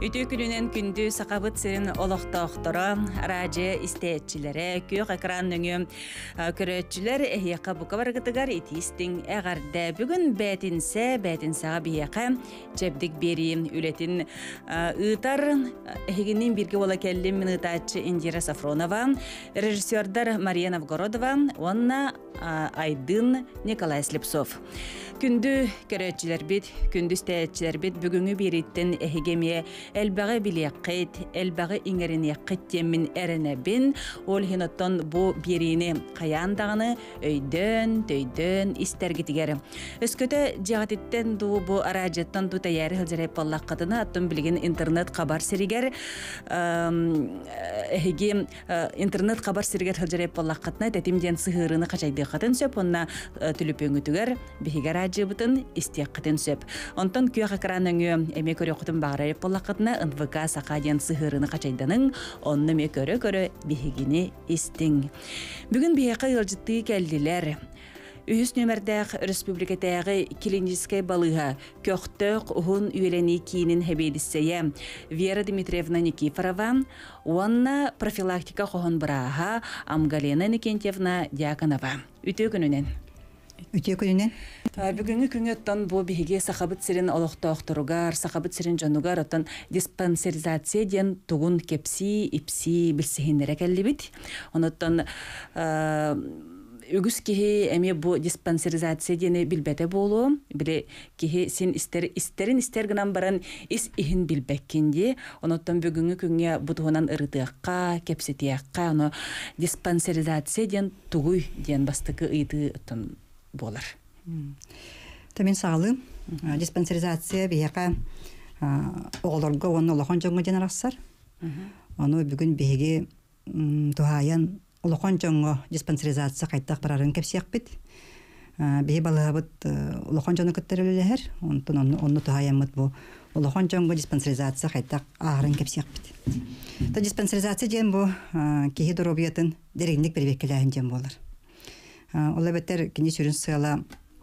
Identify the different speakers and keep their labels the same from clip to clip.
Speaker 1: Ütü gününün gündü saqabıt serin oloqtoqtora, araje isteetçilere, kök ekran nöngü körötçüler ehiyaka buka bargıtıgar itistin eğarda. Bugün bätinsağa biyaka cebdik beri ületin ıtar ehiginin birge ola kellim ıtaççı Indira Safronova, rejissördar Mariya Novgorodova, onna Aydın Nikolay Slipsov. Kündü körötçüler bit, kündü isteetçiler bit, bugünkü biritten ehigemiye elbağı biliyakit, elbağı ingerin yakit yemin erene bin, ol hinotton bu birini kayandağını öydön ister gitiger. Ösköte cihatitten du bu aracettan du tayarı hılcırayıp ballak kadına attım bilgin internet kabar siriger, ehigim internet kabar siriger hılcırayıp ballak kadına tetimden sıhırını kaçaydı kadın söp, onna tülüpüngü tüger, bihiger acıbıtın istiyak kadın söp. Ondan kuyaq ekranıngı emek örü kutun bağırayıp ballak kadına ınvıka saqayan sıhırını kaçaydanın, onnu me körö bihigini istin. Bugün bihaka yılcıttığı geldiler. Ühüs nömerdäq Respublikatägi Kilinjiskay balığa köktök uhun üyeleni kiyinin hebedisseye Vera Dmitrievna Nikiforova, onna profilaktika qohon bıraha Amgalena Nikentьевна Diakonova. Ütü gününen. Bugünkü küngötten bu bihige saqabıt sirin oloqtoqtorugar, saqabıt sirin jonugar otan dispenserizasiya diyen tugun kepsi, ipsi bilsihinlere kellibit. Onottan ügüs kihi emi bu dispenserizasiya diyeni bilbete bolu. Bile kihi sin ister gınan baran is ihin bilbekkindi. Onottan bugünkü küngö butuğunan ırıtıqqa, kepsitiyaqqa, onu dispenserizasiya diyen tuguy diyen bastıkı ıydı otan bolar.
Speaker 2: Tamin sağlığım. Dispenserizasiya biyaka oğlarga onu olağan jonga jeneraksar. Onu bugün bihigi duhayan olağan jonga dispenserizasiya kaytaq bararın kepsiyak bit. Bihi balıhabıt olağan jonga kütterülüler. Onu duhayanmıt bu olağan jonga dispenserizasiya kaytaq ağırın kepsiyak bit. Ta dispenserizasiya diyen bu kihi dorobiyatın derinlik bir bekkilahin jen bolar. Ola beter kinci sürün sığala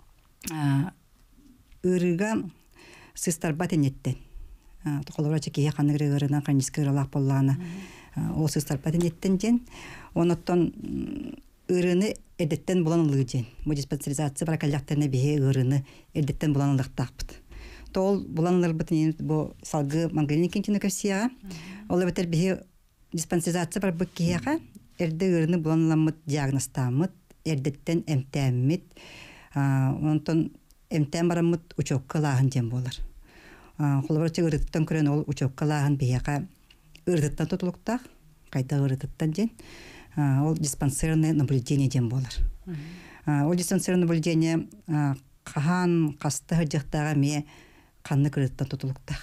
Speaker 2: ırıga sıstar baten etten. Toqolara çekiye qanıgırı ırına qanjiskı ıralaq bollağına o sıstar baten etten jen. Onotton ırını edetten bulanılığı jen. Bu dispenserizasiya barakallaqtarına bihe ırını edetten bulanılıq taqbıt. Tol bulanılır bıtın bu salgı mangalini kinçini köpsiyağa. Ola beter bihe dispenserizasiya bar bık kiyağa erde ırını bulanılamıt diagnostamıt. Erdetten emtemmit, ondan emtem baramıt uçok kalahın jem bolar. Kolabaraçı ırdıttan kören ol uçok kalahın biyaka ırdıttan tutuluktaq, kayda ırdıttan jen, ol dispenserine nabuljeniya jem bolar. Ol dispenserine nabuljeniya qahan qasta hırcaqtağa me qanlı ırdıttan tutuluktaq.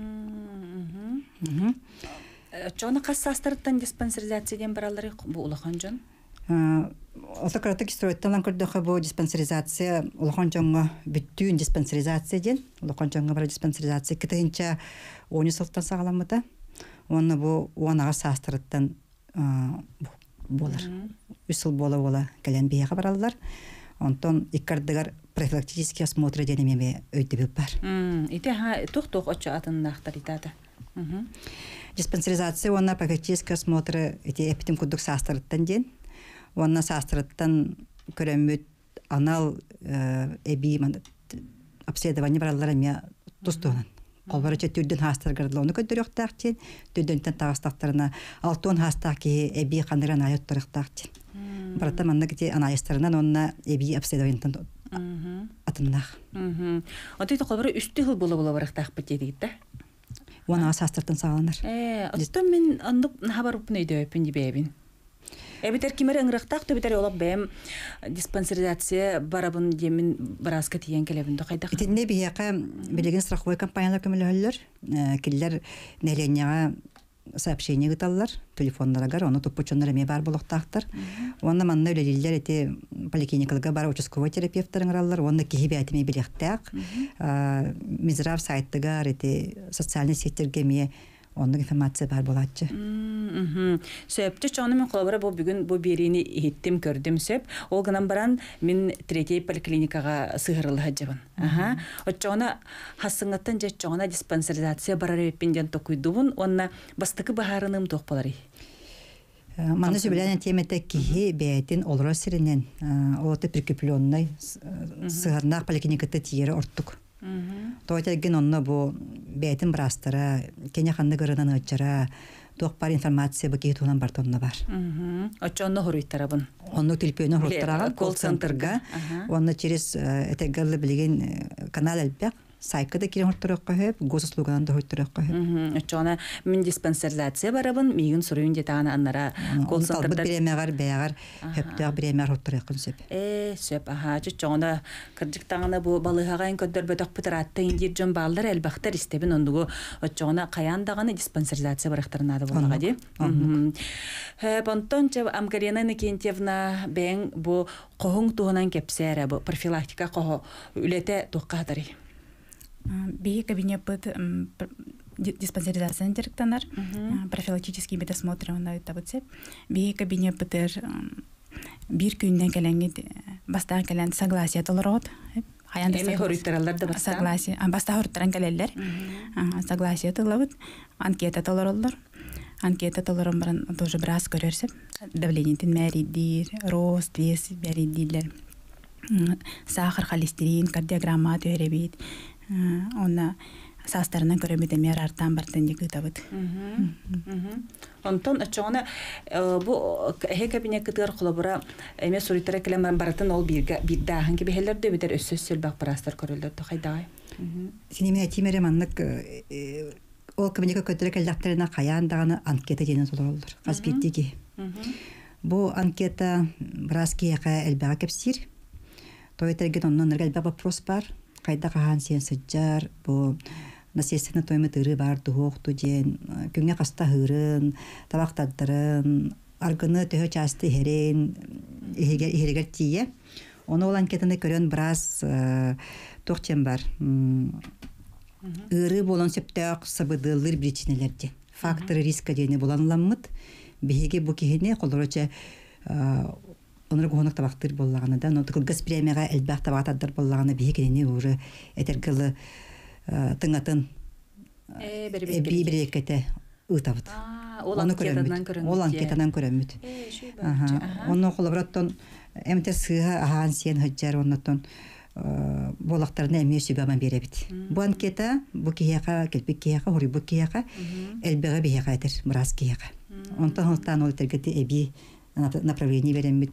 Speaker 1: Çoğunu qas-sastırıttan dispenserizasiya diyen baraları bu ulaqan jon?
Speaker 2: Отакратык строитталан көрдөкө бу диспансеризация улахан жоңго бүттүүн диспансеризация ден улахан жоңго бар диспансеризация кытынча 10 сылтан сагаламыта оны бу онага састырыттан болар 3 жыл бола келен бияга баралар онтон иккардыгар профилактический осмотр денеме өйдөбүп бар
Speaker 1: ите ха тук очо атындактар итата
Speaker 2: диспансеризация оны профилактический осмотр эти эпитем кудук састырыттан ден Онна састырыттан көрөмүт анал эби обследование баралар эмне тустуган. Колбарыча түрдөн хастыргырдылы оны көдөрөктакчен, түрдөнтен тагыстактарына 6 хастаки эби кандыран айыттырыктакчен. Барата манна кете анайыстарынан онна эби обследованиятан атымнах.
Speaker 1: Отойто колбары 3 жыл бола барактак бетедит да.
Speaker 2: Онна састыртан сагаланар.
Speaker 1: Оттон мен андык хабарып нөйдөпүн дибебин. Битер кимер ыңрыктак төбитер олап бем диспансеризация барабын демин бараска тиен келебинде кайда.
Speaker 2: Итинне бияка билеген страховой компаниялар көмөлөлөр, киллер неленяга сообщение гыталлар, телефоннарга, оны топчоннар эме бар болуктактар. Онда манна өлелилер эти поликлиникаларга бар участковый терапевттарын аралар, онда кихибетиме билектак. Мизрав сайттыга эти социальный секторге ме онның информация бар болатчы.
Speaker 1: Сөпті чоны мен қолабыра бұл бүгін бұл беріні еттім көрдім сөп. Ол ғынан баран мен третей поликлиникаға сығырылы хаджабын. Отчоны хасыңаттан жет чоңына диспансеризация барар өппенден тоқуйдуын, онына бастықы бағарыным тоқ болары.
Speaker 2: Маны сөбіләнен теметі кейі бәйтін олыра сірінен оты прикрепленной сығырнақ поликлиникаты тиері орттық. Тоғытелген онына бұл бәйтін бірастыра, кене қанды ғырынан ұтчара, тоқ бар информация бұл кейі туынан бар тонына бар.
Speaker 1: Отчоны ғыруйттарабын?
Speaker 2: Онны тілпейіні ғыруйттараған колл-центрға, онны через әтәгілі білеген канал әлбәк, сайкада кирен хортторокко хөп, госуслуганан да хортторокко хөп.
Speaker 1: Очона мен диспансеризация барабын, мигин сурuyun жетаганы аннара колл-центрда.
Speaker 2: Талбыт биремегар, бәягар, хөптөг биремегар хорттороккын сөп.
Speaker 1: Сөп, чочона кырдыктаганы бу балыгаган көдөр бөтөк пытыратты индир жон балдар элбактар истебин ондугу очона каяндаганы диспансеризация барактарынады болага ди. Понтон че Амгарена Никентьевна бен бу когуң тугунан кепсере бу профилактика кого үлете туккатары.
Speaker 3: Бей кабинет под диспансеризацияны директорлар, профилактический медосмотр он это вот все. Бей кабинет под бир күндән кәләнгә бастан кәлән согласие толырот.
Speaker 1: Эми хорыктаралар да баста.
Speaker 3: Согласие, баста хорыктаран кәләләр. Согласие толырот. Анкета толыроллар. Анкета толырын баран тоже брас көрөрсеп. Давление мәридир, рост, вес мәридирлер. Сахар, холестерин, кардиограмма төребит. Онна састарынан көрөмөдө мер артан бартан дегүтабыт.
Speaker 1: Онтон ачоңна бу кабинет кытыр кулабыра эме суритера келем баратын ол бирда ханги бехелерде битер өссөсөл бак барастар көрөлдөр тохайдай.
Speaker 2: Синеме тимере маннык ол кабинетке көтөрө келдактерина каяндаганы анкета дене толорулdur. Казбирдиги. Бу анкета браскияка элбага кепсир. Тойтерген оннан элбага вопрос бар. Кайда кахан сен сыджар, бу наследственный тоймы тыры бар, тухоқту ден, күнге қаста хырын, табақтадырын, аргыны төхі часты херен, херегер тие. Оны ол анкетаны көрен біраз тоқчен бар. Үрі болан сөптәқ сабыдылыр причинелерде. Факторы риска дені боланламыд, бейге бұ кехіне қолырыча оныр гоонок табактыр боллаганы да, но кылгыс премияга элбак табактар боллаганы бейкенени уже этергылы тыңатын бирекете ытабыт. Ол анкетадан көрөмүт. Оны колобраттон эмте сыга ахан сен хаджар оннотон болактарына эме сүбәмә беребит. Бу анкета бу кияка келбек кияка хори бу кияка элбеге бияка этер мурас кияка. Онтан ол тергети эби направление беремит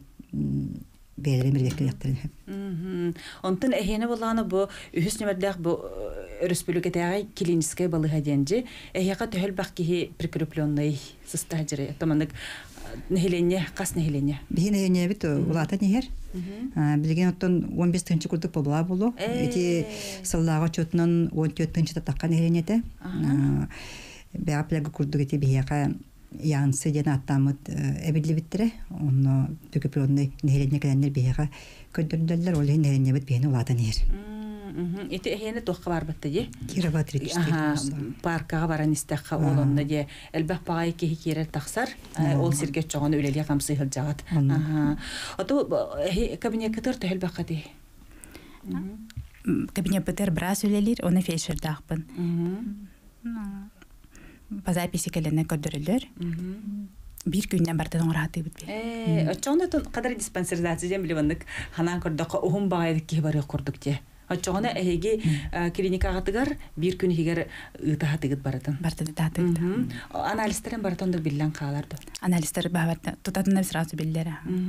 Speaker 1: Онтон эхене боланы бу үһүс нөмердәк бу республикадагы клиническая балыга денҗи эхяка төхел бакки прикрепленный состояние таманнык нехеленне кас нехеленне
Speaker 2: бихене бит улата нехер билген оттон 15-нчы курдук болла болу эти сыллага чотунан 14-нчы таккан нехеленете бәяпләге курдук эти бияка Янсы ден аттамыт әбілі біттірі, оны түкіпілонны нәйлене кәләнер бейеға көндірділер, олы нәйлене біт бейені оладан ер.
Speaker 1: Эти әйені тоққа бар бітті де?
Speaker 2: Кироватрик.
Speaker 1: Паркаға баран істәққа олонны де. Әлбәқ бағай кейі керер тақсар, ол сергет жоғаны өлелі қамсы ғыл жағат. Ото кабинет кітір төхіл баққа де?
Speaker 3: Кабинет бітір біраз өлелер, оны фейшердақпын. По записи келene көдөрүлөр. Bir günden bardan rahatı bitbi.
Speaker 1: Açığında kadar dispanserizasyon bile bandık. Hanan kurduk, ohum bağaydık ki bari kurduk diye. Açığında ehegi klinika atıgar bir gün higer ıtahatıgıt baratan.
Speaker 3: Bardan ıtahatıgıt.
Speaker 1: Analistlerin baratandır bilen kalardı.
Speaker 3: Analistler bağırdı. Tutatınlar sırası billere.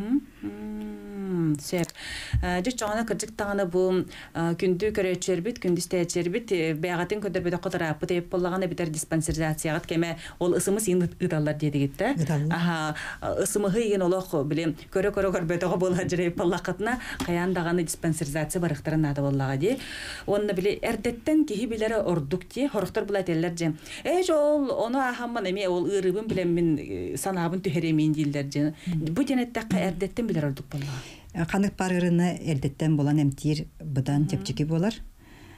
Speaker 1: Söp. Çoğuna kırcık tağını bu gündü köröçer bit, gündü isteyeçer bit. Beğatın köder bide kadar apı deyip bollağına biter dispanserizasyon keme ol ısımız yeni ıdallar dedi gitti. Isımı yeni olaq bilem körö bide bollacırayıp bollaqatına kayandağını dispanserizasyon barıqtırın adı bollağı diye. Onu bile erdetten ki bilere orduk diye horuktar bulat ellerce. Ol onu ahamman emi ol ırıbın bilem min sanabın tüheremeyin değillerce. Bu cennetteki erdetten biler orduk bollağı.
Speaker 2: Kanık parırını erdetten bolan emtir bıdan tepçiki bolar.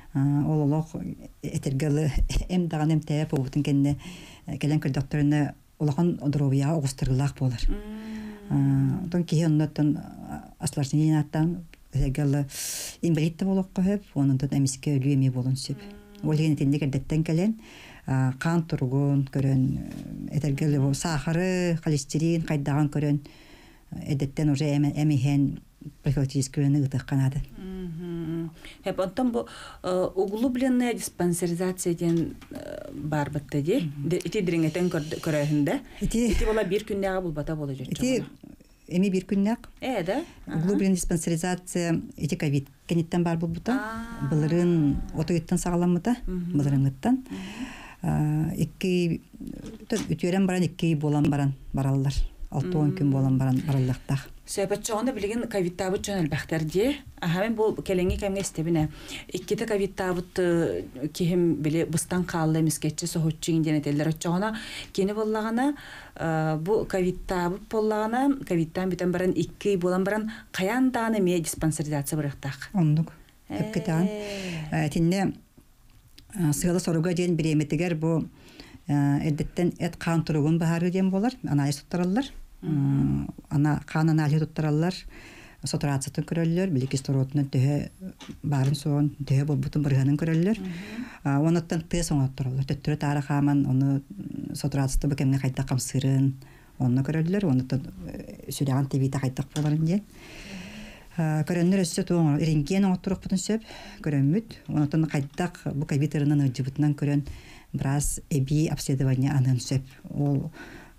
Speaker 2: Ололох этергалы эм даган эм тәп обутун кенне келен көрдөктөрүнө улахан одровия огустырылак болар. Тон кийоннотон асларсынинаттан этергалы инвалидте болок көп, онунтон эмиске өлүеме болун сөп. Ол генетинде кердеттен келен кан тургун көрөн этергалы сахары, холестерин кайдаган көрөн эдеттен уже эмихен профилактический ытык канады.
Speaker 1: Hep ondan bu uglublenная диспансеризация ден бар битте ди. Ити дириңетен көрөһүндө. Ити бола бир күндөгө булбата боло жүрчү.
Speaker 2: Ити эми бир күннөк.
Speaker 1: Да.
Speaker 2: Углубленная диспансеризация ити ковид кенеттен бар булбута. Буларын отуйттан сагаламыта. Буларыңыттан. Икки үтөрен баран икки болан баран бараллар. 6-10 күн болан баран бараллактак.
Speaker 1: Сөйбәт чоғында білген ковид табыт жон әлбәқтерде. Мен бұл келеңе кәмге істебіне. Иккеті ковид табыт кехім біле бұстан қалылы емескетші соғытчығын денетелер отчоғына. Кені болағына, бұл ковид табыт болағына, ковидтан бітен баран 2 болан баран қаяндағаны ме диспансеризация бұрықтақ?
Speaker 2: Ондық. Өпкетаған. Тінне сығалы соруға ден біреметігер бұл әдеттен әт қан тұрығын бағары ден болар, анализ тұттаралар. Ана қан анализ тұттаралар, сатурацияны көрөллөр, билекис торотунан төһө барын соон төһө болбутун бырыганын көрөллөр. Онуттан тест оңоттуралар. Төттөрө тары хаман оны сатурацияны бекемге кайта камсырын, оны көрөллөр. Онуттан сүрәган тебита кайтак боларын ден. Көрөннөр өссө тоң рентген оңоттурук бутун сөп көрөнмүт. Онуттан кайтак бу ковидтарынан ыжыбытынан көрөн брас эби обследование анын сөп. Ол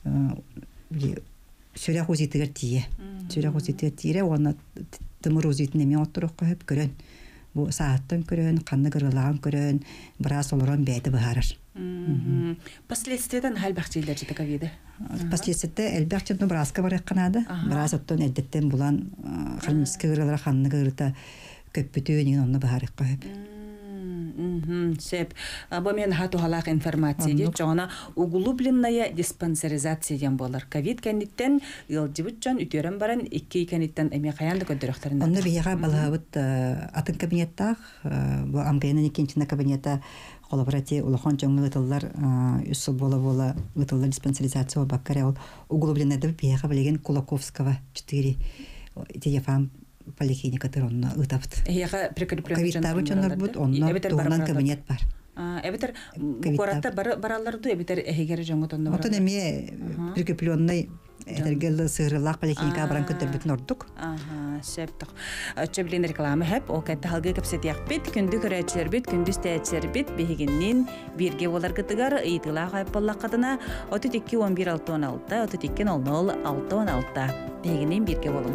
Speaker 2: сүрә хузитыгар тие. Сүрә хузитыгар тире, оны тымыр хузитын эме оттурук көп көрөн. Бу сааттан көрөн, канны кырылаган көрөн, брас олорон бәйти бахарар.
Speaker 1: Последствиядан хәлбәхчилер жите ковиды?
Speaker 2: Последствияда элбәхчилер браска бар якканады. Брас оттон элдеттен булан ханмиске кырылар ханны кырыта көппүтүнүн онны бахарык көп.
Speaker 1: Сеп, бу мен хату халак информация ди, жона углубленная диспансеризация ден болар. Ковид кенеттен ылжыбытчан үтөрөн баран 2 кенеттен эме каянды көдөрөктөрүн.
Speaker 2: Онда бияга балабыт атын кабинеттах, бу амгайнын экинчи кабинетта коллаборатив улахан жоңгы тыллар үсү бола тыллар диспансеризация баккара ол углубленная деп бияга билеген Кулаковского 4 телефон поликлиника тыронна ытапт.
Speaker 1: Яга прикреплен
Speaker 2: табычандар бут, онна туган кабинет бар.
Speaker 1: Эбетер коратта баралларды эбетер эхегер жоңго тонна бар.
Speaker 2: Отон эме прикрепленный этергеле сыгырылак поликлиника баран көтөрбүтүн ордук.
Speaker 1: Септик. Чөблен реклама хеп, о катта халгы кепсетияк бит, күндү көрөчүлөр бит, күндү стәчлер бит, бегиннен бирге болар кытыгар ыйтыла кайып боллаккадына 32 11 616, 32 00 616. Бегинен бирге болун.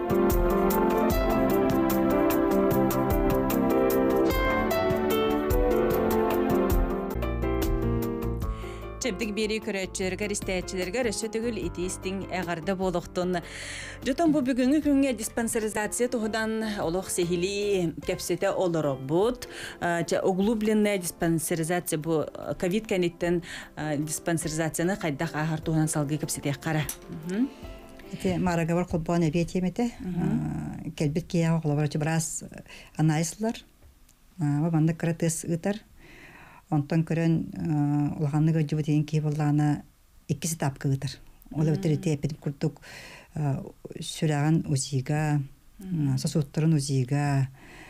Speaker 1: Чебдик бери көрөчүлөргө, истечилерге өсө түгүл итистиң эгарда болуктун. Жотон бу бүгүнгү күнгө диспансеризация тугудан олох сехили кепсете олоробут. Углубленная диспансеризация бу ковид кенеттен диспансеризацияны кайдак ахар тугунан салгы кепсете кара.
Speaker 2: Эти марагавар кулбаны бетемете. Келбит кия колоборчу брас анализлар. Банда кратес ытар. Онтон көрөн улганны көжүбү деген ки буллана 2 этапка ытар. Ол өтөрүтө эпип курдук сүраган узига, сосуттарын узига,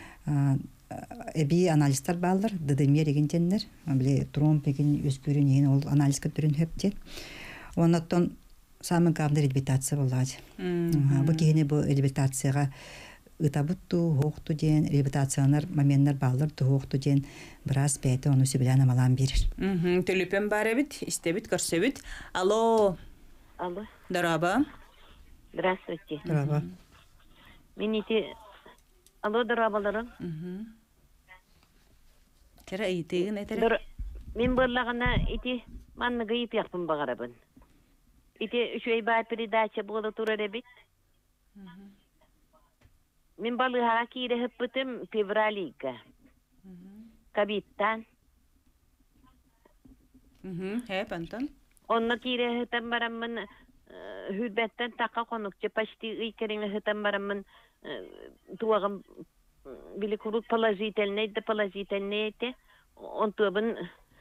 Speaker 2: эби анализтер балдар, ДДМ деген жендер, биле тромб деген өзгөрүн ол анализ көтөрүн хөптен. Онтон самый главный реабилитация болады. Бу кийине бу реабилитацияга ытабытту, хоқту ден, реабилитациянар, моменттер балдар хоқту ден, біраз бәйті оны сөбілән амалан берір.
Speaker 1: Төліпен бар әбіт, істебіт, көрсебіт. Алло.
Speaker 4: Алло.
Speaker 1: Дораба.
Speaker 4: Здравствуйте.
Speaker 2: Дораба.
Speaker 4: Алло, дорабаларым.
Speaker 1: Тера ийтеген әтері?
Speaker 4: Мен бұрлағына ити манныға ит яқпын бағарабын. Ити үшөй бай передача болды тұрар әбіт. Мен балыға кейді хүппітім февралиға. Кабиттан.
Speaker 1: Хеп, Антон?
Speaker 4: Онны кейді хүтім барамын хүлбәттен таққа қонукчы пашти үйкеріңі хүтім барамын туағым били курут положительный те он тобын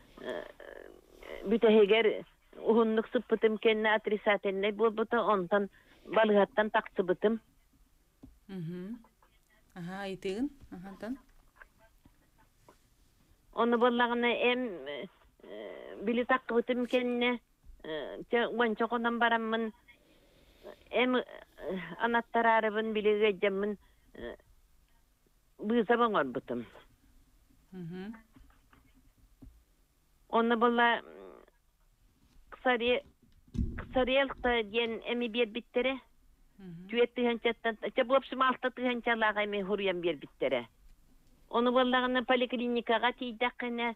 Speaker 4: бүтегер ухуннук сыппытым кенне отрицательный болбута онтан балыгаттан тақсыбытым.
Speaker 1: Ага, итеген. Ахантан.
Speaker 4: Оны боллагына били тақсыбытым кенне уанчоқонан бараммын анаттарарыбын били гejjamмын быйсабан орбутым. Оны болла кысарелықта ден эми бер биттере. Түйетті ханчаттан, чабылапшым алты ханчалаға эми хурьян бер биттере. Оны боллағына поликлиникаға тейдаққына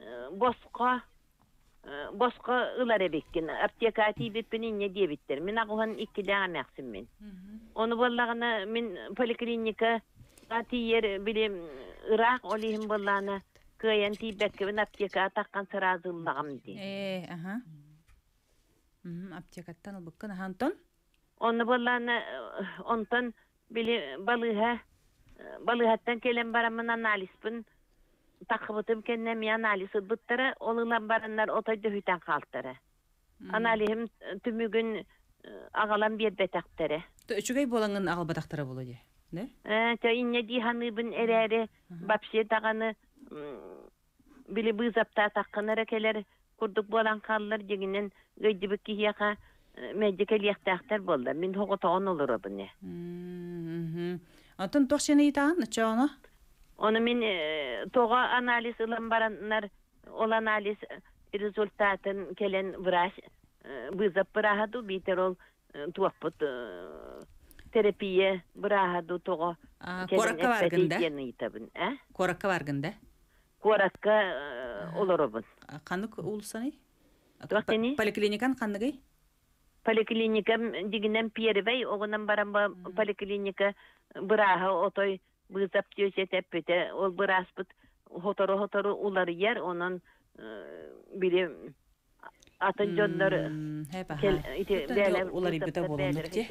Speaker 4: босқа ылар эбеккен. Аптека тейбеппен инне дебиттер. Мен ағуған иккілі амяқсым мен. Оны боллағына мен поликлиника тейер білем Irak olihim боллағына кыян тейбеккебін аптека таққан сыразыллағым дей.
Speaker 1: Аха. Аптекаттан ылбыққын ахантон?
Speaker 4: Onu bollarına ondan bile balıhatan kelen baramın analizpin takıbıtım kendime analiz bıttırı olulan baranlar otayda hüten kaltırı. Analizim tümügün ağalan bir betaktere.
Speaker 1: Üçügey bolanın ağal bataktara buluyor. Ne?
Speaker 4: İnne dihanıbın ereri babşe dağını bile bızapta takkanara keler kurduk bolan kallar deginin gıydibik kihiyaka medikal yaxtaqtar boldu. Min hoğu toğun olur o bunu.
Speaker 1: Антон тоқшыны итағын, чоғына?
Speaker 4: Onu min toğa analiz ılan baranlar ol analiz rezultatın kelen vraş bızap bırahadu biter ol tuaput terapiye bırahadu toğa
Speaker 1: Korakka vargında?
Speaker 4: Korakka
Speaker 1: vargında?
Speaker 4: Korakka olur o bunu.
Speaker 1: Kanık ulusanı?
Speaker 4: Toğteni?
Speaker 1: Poliklinikan kanıgay?
Speaker 4: Poliklinika diginen pierbey oğunan baramba poliklinika bıraha otoy bızap tüyecet epete ol bıraspıt hotoru uları yer onun biri atın jonları
Speaker 1: uları ipete bolunduk ki.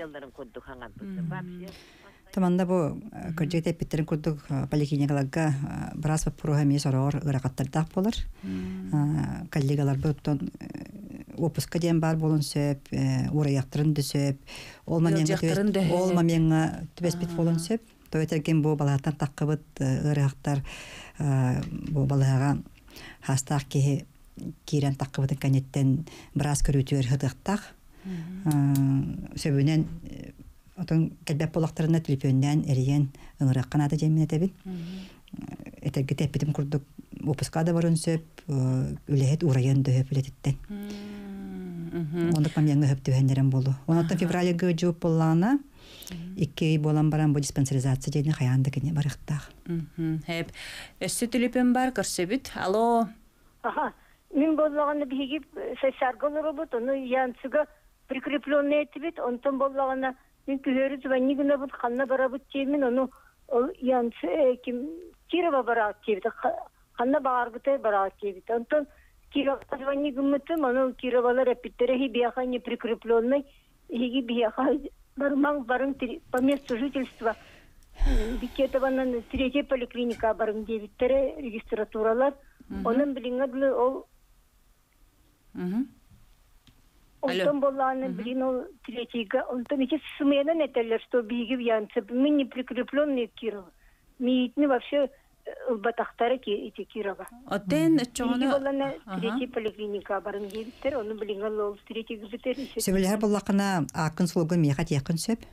Speaker 2: Tamanda bu kırcık tepitlerin kurduk poliklinikalarga biraz prohemi soror ıraqattardaq bolar. Kollegalar bu Опуска ден бар болун сөп, ураяқтырын дөсөп, ол мамеңа түбеспет болун сөп. Төйтерген бұл балағаттан таққыбыт ұраяқтар бұл балаға хастақ кейрен таққыбытын кәнеттен біраз көрітуер хыдықтақ. Сөбінен кәлбәп болақтарына телефоннан әреген ұңыраққан ады жемін әтәбін. Әтәргі тәппетім құрдық опускада барын сөп, үләхет ураян дөйіп үлететтен. Ондық мамияңы хөп түйәндерін болу. Онаттан февралігі жуып болағына, 2 ай болан баран бұл диспансеризация жайны қаянды кене барықтақ.
Speaker 1: Хеп, өсі түліпен бар көрсебіт. Алло?
Speaker 5: Мен болағына бігіп сәсарғы олыры бұд, оны янсыға прикрепленный етібет, онтан болағына мен күхері звонигіна бұд, қанна бара бұд жеймін, оны янсы Кирова бара кебит, қанна бағар бұтай бара кебит. Онтан Кирова звонигімітім, оны Кировалар әпіттере бияға не прикрепленный, хеги бияға барын по месту жительства Бикетованан 3 поликлиника барын дебиттере регистратуралар. Onun bilingadlı ol. Ondan bolağını bilin ol третьего. Ondan iki сумеяна neteller, что биги в янце. Мы не прикрепленные к Кирову. Миитни вообще батахтары эти Кирова.
Speaker 1: Отен чоғаны...
Speaker 5: Болағына третий поликлиника барын дебиттер. Onun bilingадlı ол третьего битер.
Speaker 2: Сөбілер болақына ақын сұлғы меқат яқын сөп.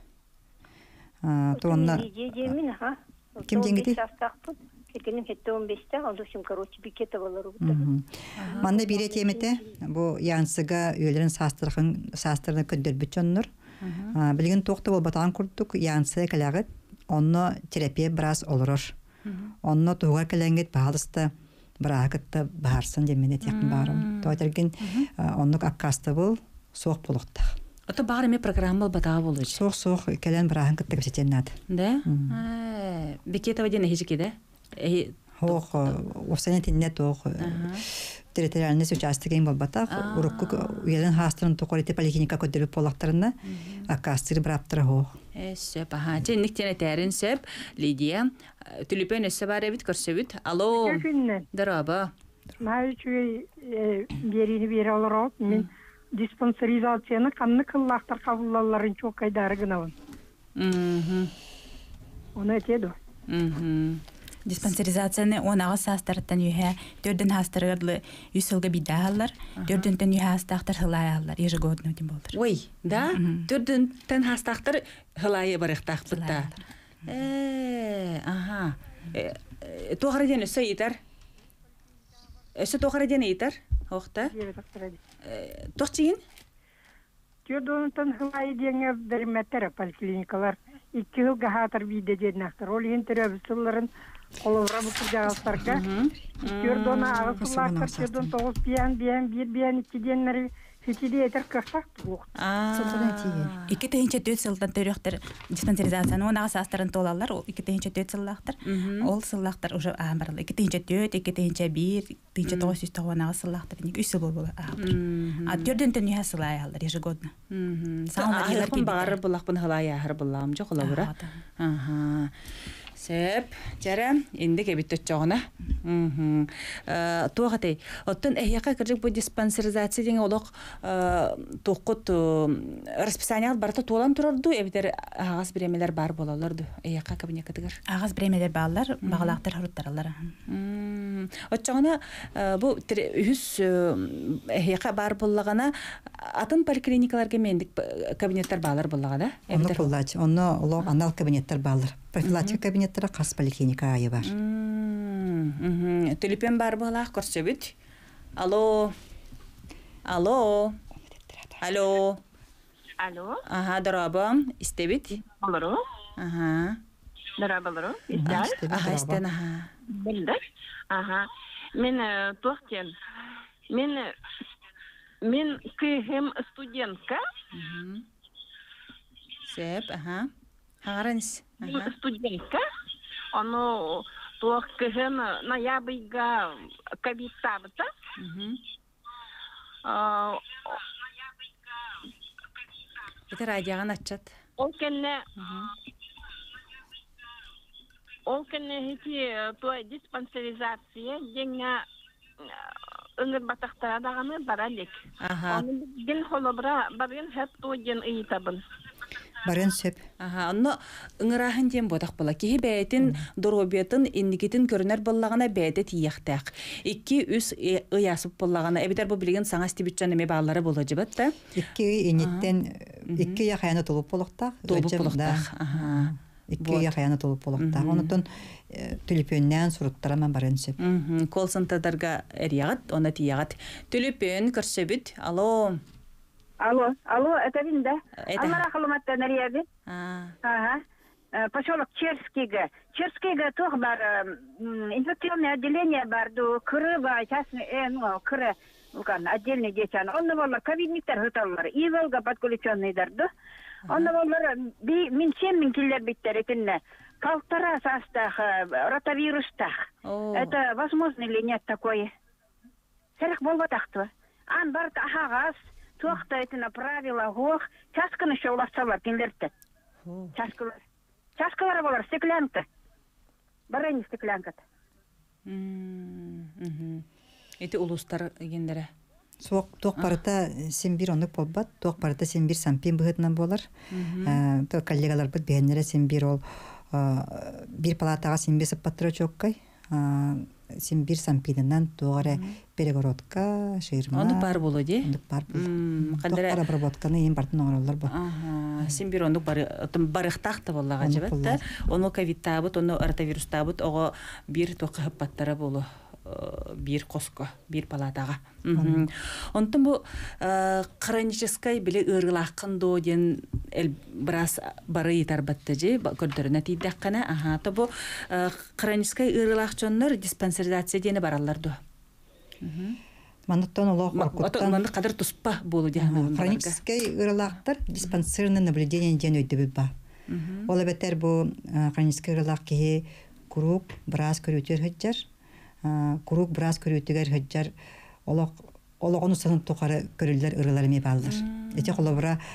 Speaker 2: Кем денгеті?
Speaker 5: Кетенің хетті 15-те, алдықшым, короче, бекеті болары
Speaker 2: Манда бире темете, бұл янсыға өйлерін састырыны көддер бүтчонныр. Білген тоқты бол батаған күрттік, янсы кәләғыт, онны терапия біраз олырыр. Онны туғар кәләңгет бағалысты, бірағытты бағарсын деменде текін бағарым. Тоғытырген оннық аққасты бұл, соқ болықтақ.
Speaker 1: Ото бағар еме программа батаға болу?
Speaker 2: Соқ, кәлән бірағын күтті көсетен ады.
Speaker 1: Да? Бекетова дені хежекеді?
Speaker 2: Хоқ, осыны тенне тоқ территориальный участок бол батақ, ұрыққы үйелін хастырын тоқор еті поликлиника көддіріп болақтарына аққастыры бұраптыры хоқ.
Speaker 1: Сөп, аха. Женник тене тәрін сөп, Лидия. Түліпен өссі бар әбіт, көрсөбіт. Алло. Дараба.
Speaker 6: Мәлчүгей берini бері олар мен диспансеризацияны қанны қыллақтар қабыллаларын çok кайдары гынавын. Оны етеді.
Speaker 3: Диспансеризацияны онағы састарыттан үйе, төрден хастырырлы үйсілгі бидағалар, төрдентен үйе хастақтар хылайалар, ежегодно дем болдыр.
Speaker 1: Ой, да? Төрдентен хастақтар хылайы барықтақ бұтта. Аха. Тоғыры ден өсі етер? Өсі тоғыры ден етер? Оқта? Тоқ чейін?
Speaker 6: Төрдентен хылайы денге берметтері поликлиникалар. 2 жылға хатыр бейде дедінақтыр. Ол ең түрі өбісілерін қолывыра бұтыр жағастарға. Төрдені ағысылақтыр, төрден 9 биян, 1 биян, 2 денлері фетиде етір қырсақты бұқты.
Speaker 3: Екі тәйінче 4 сылдан төріқтір диспансеризацияны, оны ағысы астарын толалар, 2 тәйінче 4 сыллақтыр. Ол сыллақтыр уже ағымбарылы. 2 тәйінче 4, 2 тәйінче 1, 2 тәйінче 9 тоғын ағы сыллақтыр. 3 сыл бол ағымбар. Төрден тән үйе сылай алдар, ежегодно.
Speaker 1: Ағырқын бағары бұлақпын ғылай ағыр бұлағым жоқ олабыра. Сөп, жара, енді кәбітті өтчоғына. Туағатай, оттын әйяқа кіржік бұл диспансеризация деген олық тоққыт расписаният барыта туалан тұрарду, әбітер ағас біремелер бар болаларды, әйяқа кабинекатығыр.
Speaker 3: Ағас біремелер балар, бағалақтар ғұрыттаралар.
Speaker 1: Өтчоғына, бұл үз әйяқа бар болағана, атын поликлиникаларға мендік кабинеттер балар болағада?
Speaker 2: Оны бұллач, оны олық анал кабинеттер балар. Профилактика кабинеттері қас поликлиника айы бар.
Speaker 1: Түліпен бар болақ көрсе бүт. Алло. Алло. Алло.
Speaker 4: Алло.
Speaker 1: Аха, дараба. Исте бүт.
Speaker 4: Алло.
Speaker 1: Аха.
Speaker 4: Дарабалару. Истер.
Speaker 1: Аха, истен, аха.
Speaker 4: Білді. Аха. Мен тоқтен. Мен күйім студентка.
Speaker 1: Сөп, аха. Хағараныз.
Speaker 4: Студентка. Оно тоқтен ноябрьга ковид-табыта.
Speaker 1: Это радиоған атчат.
Speaker 4: Ол кенне хити той диспансеризация деньга ыңыр батақтара дағаны баралек. Оны ген холобра барын хэп той ген ыйтабын.
Speaker 2: Барын сөп.
Speaker 1: Онно ыңырахын дем бодақ бола. Кехи бәйтін, дұробетін, инникетін көрінер болағына бәйті тияқтақ. 2-3 ұясып болағына. Әбітер бұл білген саңа стебітчан әме бағалары болу жібет, та?
Speaker 2: 2 енеттен, 2 яқаяны толып болықтақ.
Speaker 1: Толып болықтақ.
Speaker 2: 2 яқаяны толып болықтақ. Онытын түліпеннен сұрыттарамен барын сөп.
Speaker 1: Кол сантадарға әрияғат, оны тияғат. Түліпен көрсөбіт. Алло.
Speaker 5: Алло, это Линда. Она рахалматта наряби. Ага. Поселок Черскийга. Черскийга тоже бар инфекционное отделение бар до Крыва, частный, Кры, отдельный детям. Он навал ковидниктер хыталлар. Ивелга подключенный дарду. Он навал min 7 киллер биттер этинне. Полтора састах ротавирустах. Это возможно или нет такое? Серых болбатахтва. Ан барт ахагас. Туақта этина правила гох, часканы шоуласталар кендерті. Часкалары болар, стеклянка. Барайны стеклянкат.
Speaker 1: Эти улустар гендері?
Speaker 2: Тоқ барыта сен бір онық болбат, тоқ барыта сен бір сампен бұғытынан болар. Коллегалар бұд бәйінлері сен бір ол бір палатаға сен бе сыппаттыры жоққай. Сен бір сампинынан тоғары перегородка, шырма.
Speaker 1: Оны бар болу де?
Speaker 2: Оны бар болу. Тоқпара обработканы ең бартын оңыралар бұл.
Speaker 1: Сен бір оны барықтақты болуға жібетті. Оны ковид табыт, оны ортавирус табыт, оғы бір тоқы хыппаттары болу. Bir қосқа, bir палатаға. Онтын бұл хроническай білі ұрғылақын дооден біраз бары етар бәтті же, көрдіріне тейдәк қана. Бұл хроническай ұрғылақ жонлар диспансеризация дені бараларды.
Speaker 2: Манаттан олақ қорқыттан...
Speaker 1: Манды қадыр тұспа болу де.
Speaker 2: Хроническай ұрғылақтар диспансерный наблюдение ден өйді бүт ба. Ола бәттер бұл хроническай ұрғылақ кеге күрук, біраз көрітер хүтчар. Курук брас көрүтүгөр хыджар олоғону санын тоқары көрүллер ырылар ме балдар. Эти қолобыра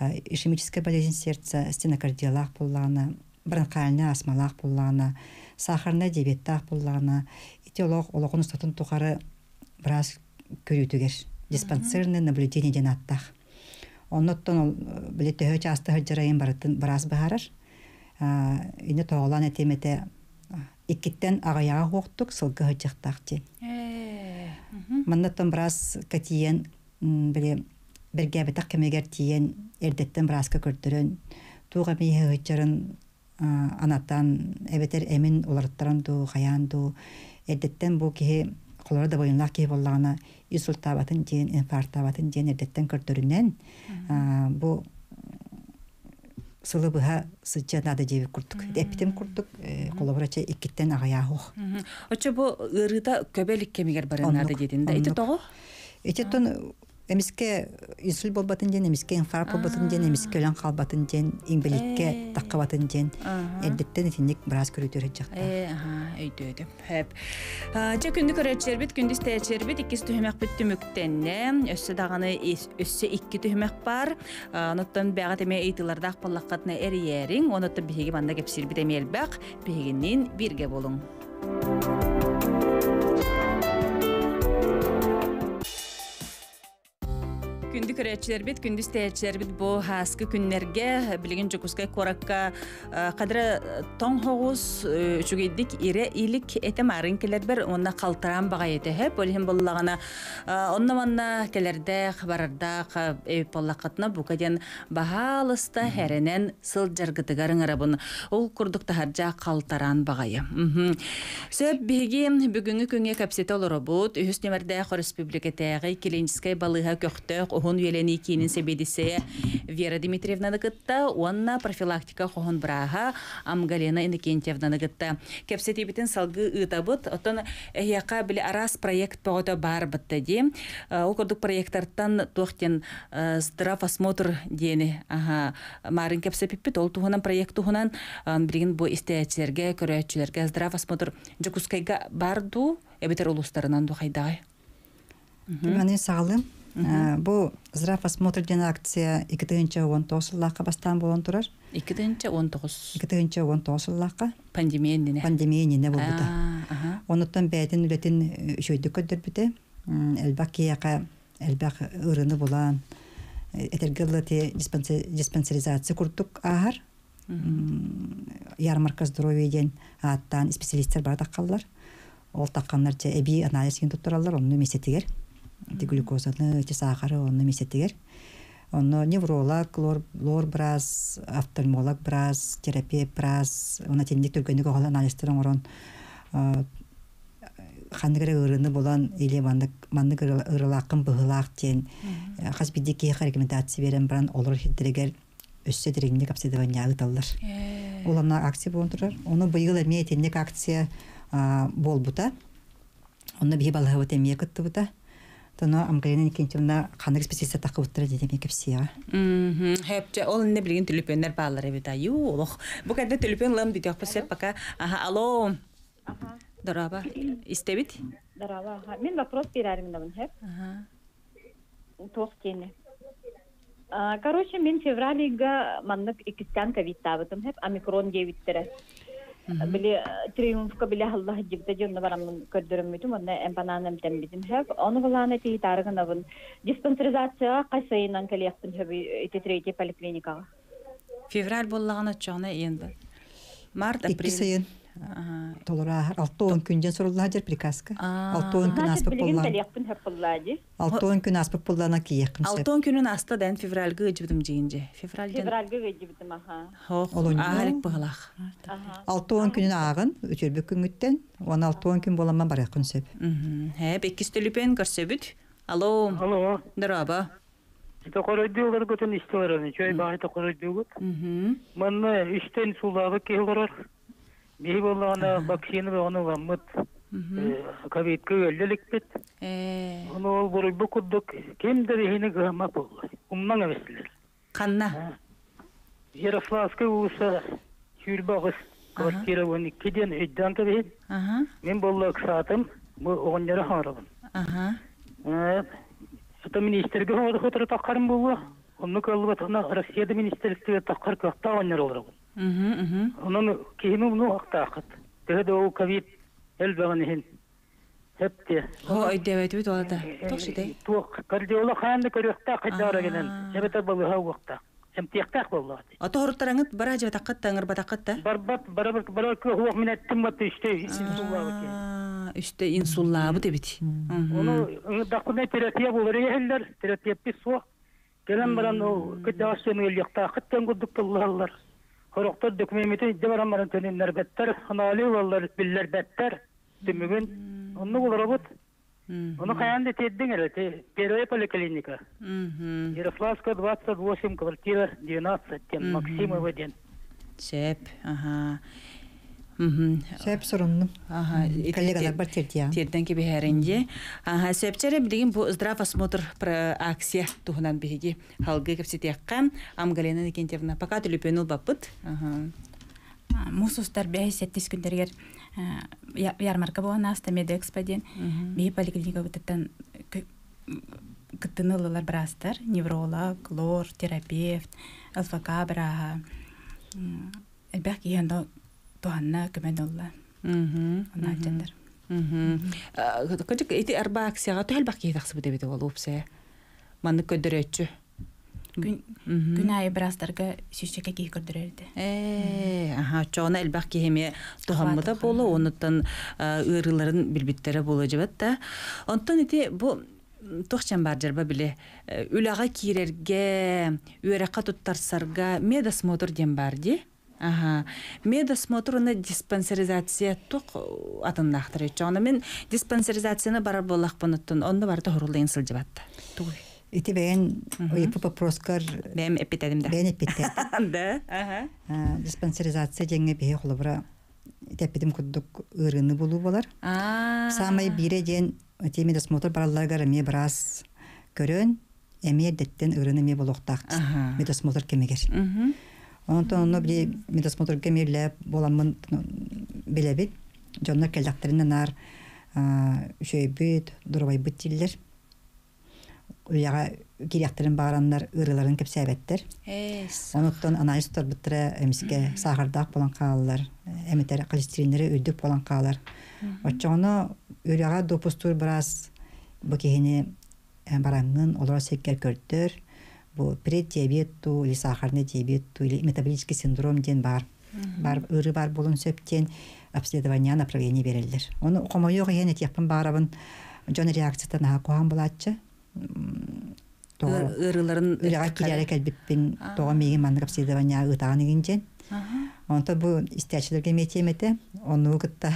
Speaker 2: ишемическая болезнь сердца, стенокардиялах буллана, бронхальный астмалах буллана, сахарный диабеттах буллана, итиолог ологон статын тухары брас көрүтүгер. Диспансерный наблюдение ден аттах. Онноттон ол билете хөч асты хыжырайын барас бахарар. Ине тоолан этемете иккиттен агаяга хоктук сылгы хыжыктак ден. Маннаттан брас катиен биле бергебетак кемегер тиен эрдеттен браска көрдөрөн туга мие хыжырын анаттан эбетер эмин оларттаран ду хаян ду эрдеттен бу ки колора да боюнлак ки боллагана инсульттабатын ден инфарктабатын ден эрдеттен көрдөрүнөн бу сылыбыха сыча нада жеби курдук. Эптем курдук, колобрача иккиттен агаяху.
Speaker 1: Очо бу ырыта көбелик кемигер барынады дединде. Ити того?
Speaker 2: Ити тон эмиске инсульт болбатын ден, эмиске инфаркт болбатын ден, эмиске өлөн калбатын ден, иңбеликке таккабатын ден. Эрдеттен итинник брас көрүтөр жакта.
Speaker 1: Өйдө. Хеп. Же күндү көрөчөрбүт, күндү стечербит, икки түһмөк бүттүмүктенне, өссө даганы өссө икки түһмөк бар. Ноттон бага теме ыйтылардак боллаккатына эриерин, онотто биһиги банда кепсирбит эмелбак, биһигинин бирге болуң. Күндү көрөчөрбүт, күндү стечербит бу хаскы күннерге билген жокускай коракка кадра тоң хогус үчүгейдик ире илик этем арын келер бер онна калтыран бага етеп болһем боллагана онна манна келерде хабарда эполлакатна букаден бахалыста херенен сылжаргытыгарын арабын ол курдукта харжа калтыран багайы. Сөп биги бүгүнгү күнгө капсете олоробут үс немерде республикатагы Келенческай балыга көктөк Хон велени кинин себедисе Вера Дмитриевна дагытта, онна профилактика хон браха Амгалена Иннокентьевна дагытта. Кепсети битен салгы ытабыт, отон яка биле арас проект погото бар бытты. Окурдук проекттардан тохтен здравосмотр дени. Марын кепсепиппит ол тухунан проект тухунан билген бу истеячилерге, көрөчүлөргө здравосмотр жокускайга барду, эбетер улустарынан ду хайдай.
Speaker 2: Маны сагалым. Бу здравосмотр ден акция 2019 лака бастан болон турар.
Speaker 1: 2019.
Speaker 2: 2019 лака.
Speaker 1: Пандемия
Speaker 2: не болбута. Онуттан бәдин үлетин шөйдүк көдөрбүтө. Элбак ырыны булан. Этергеллати диспансеризация курдук ахар. Ярмарка здоровья ден аттан специалисттер бар таккаллар. Ол такканнар же эби анализ кен туттуралар, онну месетигер. Глюкозаны, сахары, онны месетигер. Онно невролог, лор брас, офтальмолог брас, терапевт брас, онна тендик түргөнүгө кала анализтерин орон хандыгыры ырыны болан или мандык ырылакын быгылак тен хасбидики рекомендация берен баран олор хиддиригер өссө диригинде капседование агыталлар. Оларна акция болон турар. Оны быйыл эме тендик акция болбута. Онна бии балыгы эмие кыттыбыта. Тоно Амгалена Иннокентьевна хандык специалист такыбыттыр дедеме кепсия.
Speaker 1: Хепче ол не билген телефондар баалар эбита. Юлох. Бу кадда телефон лам дитек пасе пока. Алло. Дараба. Истебит?
Speaker 7: Дараба. Мен вопрос берәрим дабын хеп. Тоскене. Короче, мен февралига мандык икистан ковид табытым хеп, омикрон девиттер. Биле триумфка биле Аллах жибде жонна барамын көрдөрөмүтүм, онда эмпананам тембитим хеп. Оны буланы ти тарыгынабын. Диспансеризацияга кайсайынан келектин хеп итетрети поликлиникага.
Speaker 1: Февраль боллагана чана енді. Март, апрель.
Speaker 2: Толора 6 күнден сорулла жер приказка. 6 күн аспып боллан. 6 күн аспып боллана киеким сеп.
Speaker 1: 6 күнүн аста ден февральга жибдим жийинже.
Speaker 7: Февральга жибдим аха.
Speaker 1: Ахалик багалах.
Speaker 2: 6 күнүн агын өчөрбүк күнгүттен 16 күн боламан бар якын сеп.
Speaker 1: Хеп экистелипен көрсөбүт. Алло.
Speaker 8: Алло.
Speaker 1: Дараба.
Speaker 8: Токоройдугар готун историяны чөй баай токоройдугут. Манна иштен сулабы келдорор. Бей боллана вакцина оны ваммыт. Ковидке өлдөлүк бит. Оны ол бурубу куддук кемдер хини гама болду. Умнан эмеслер.
Speaker 1: Канна.
Speaker 8: Ярославский улуса Юрбагыс квартира 12-ден өйдан кебет. Мен боллак саатым, бу оғынжары харабын. Это министрге ходы хотыры таққарым болу. Onu kalbat ona Россияда министрліктегі таққар көқта ойнар олар. Onun kihimi bunu aktaaqat. Tehde o kovид elbağını hin. Hepti.
Speaker 1: О, айдабайт бит олада. Токшидай.
Speaker 8: Туқ кардиолог ханды көрөкта кайдара генен. Себете болуга уақта. Hem tiyaktak vallahi.
Speaker 1: Ата хортораңыт бара жа таққат таңыр батаққат.
Speaker 8: Барабар хуак мен аттым бат işte insullah.
Speaker 1: İşte insullah bu debit.
Speaker 8: Onu dakuna terapiya bulur yerler. Terapiya piso. Gelen baran o kıdaşını yakta hakikaten guduk Allah'lar. Horokta dokumenti devaran baran tenler better. Hanali vallahi biller better. Demegin onu bulur abut. Onu kayandı teddin herhalde. Первая поликлиника. Ярославская 28, квартира 12, Максимова ден.
Speaker 1: Şep. Aha.
Speaker 2: Şep sorunlu.
Speaker 1: Aha.
Speaker 2: Коллегалар бар тердия.
Speaker 1: Терден ки бихеринде. Aha, sepçere bilgin bu zdrav осмотр aksiya tuhundan bihigi. Halgı kapsitiyakkan. Amgalena Nikentьевна. Пока tülüpönül bapıt. Aha.
Speaker 3: Мусустар бәйсеттес күндергер ярмарка болған аста медэкспаден бей поликлиника өттен кыттынылылар бірастар, невролог, лор, терапевт, ЛФК біраға әлбәк кейінді туғанна көмен олла. Оны айтандар.
Speaker 1: Көтік еті арба акцияға төл бақ кейтақсы бұды беді ол ұпсы. Маны көдіретші.
Speaker 3: Күн айы бірастарға сүйшеке кей көрдірерді.
Speaker 1: Çoğuna elbaq kehime tuhamıda bolu, onuttan ığırıların bilbittері bolu cıvat. Ondan eti bu toxçan barcarba bile ülağa kirerge, üyeraqa tuttarsarga medosмотр den bardi. Medosмотр оны диспансеризация тоқ атындақтыр. Çoğuna men диспансеризацияны барар болақ бұныттын, онда барда хорулайын сыл cıvatты. Туғай.
Speaker 2: Ити бәйін ойпы попроскар...
Speaker 1: Бәйім эппетәдім да.
Speaker 2: Бәйін эппетәд.
Speaker 1: Да.
Speaker 2: Диспансеризация жәңе бейі қолыбыра тәппедім күддік ұрыны болу болар. Самай бире ден өтеме досмотр бараларға ме біраз көрін, әме дәттен ұрыны ме болуқтақты. Медосмотр кемегер. Онтан оны біле медосмотр кемерләп боламын біләбет. Жонлар кәлдақтарынан ар үшөйбіт, дұрабай бүттілер. Uyağa kiriyakların bağıranlar ırıların köpsəbəttər. Onutdan analizler bitirə emiske sağırdaq bolan qalırlar. Emitər kolesterinləri ödük bolan qalır. Oçağını uyağa dopustur biraz bu kehini barangın olara sekker kördür. Bu prediyabettu, ili sağırlı diyabettu, ili metabolический sindrom den var. Irı var bolun söpten обследование направление verirler. Onu oxuma yox yen etiyapın bağırabın jön reaksiyada naha koğan bulatçı.
Speaker 1: Irıların
Speaker 2: Irağa kirerek elbipin toğa meygen manlık обследование ıtağını gincen. Ondan bu istiyaçlarga metiyemete onu gıtta